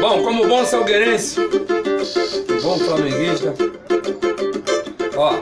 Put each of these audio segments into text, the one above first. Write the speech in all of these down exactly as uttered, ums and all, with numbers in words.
Bom, como bom salgueirense, bom flamenguista, ó,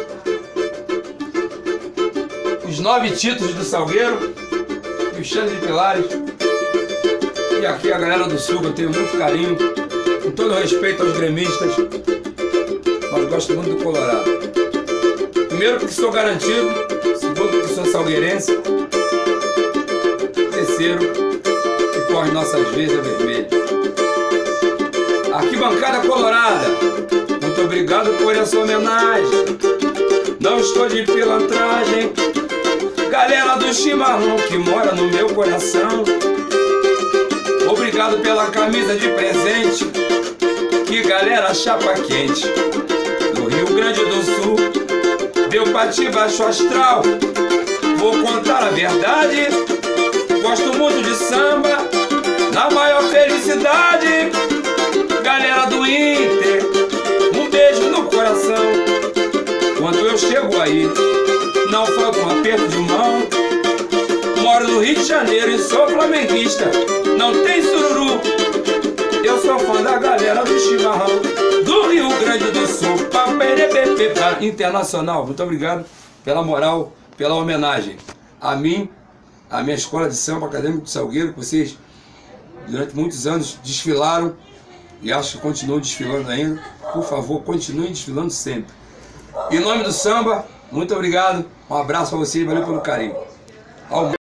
os nove títulos do Salgueiro e os Xande de Pilares. E aqui a galera do Sul, eu tenho muito carinho, com todo respeito aos gremistas, mas gosto muito do Colorado. Primeiro porque sou garantido, segundo porque sou salgueirense, terceiro que corre nossas veias é vermelho. Arquibancada colorada, muito obrigado por essa homenagem. Não estou de pilantragem, galera do chimarrão que mora no meu coração. Obrigado pela camisa de presente, que galera chapa quente. Do Rio Grande do Sul, deu pra ti baixo astral. Vou contar a verdade, gosto muito de samba, na maior felicidade. Galera do Inter, um beijo no coração. Quando eu chego aí, não falta um aperto de mão. Moro no Rio de Janeiro e sou flamenguista, não tem sururu. Eu sou fã da galera do chimarrão, do Rio Grande do Sul. Internacional, muito obrigado pela moral, pela homenagem a mim, a minha escola de samba acadêmico de Salgueiro, que vocês durante muitos anos desfilaram e acho que continuam desfilando ainda. Por favor, continuem desfilando sempre. Em nome do samba, muito obrigado, um abraço para vocês, valeu pelo carinho. Ao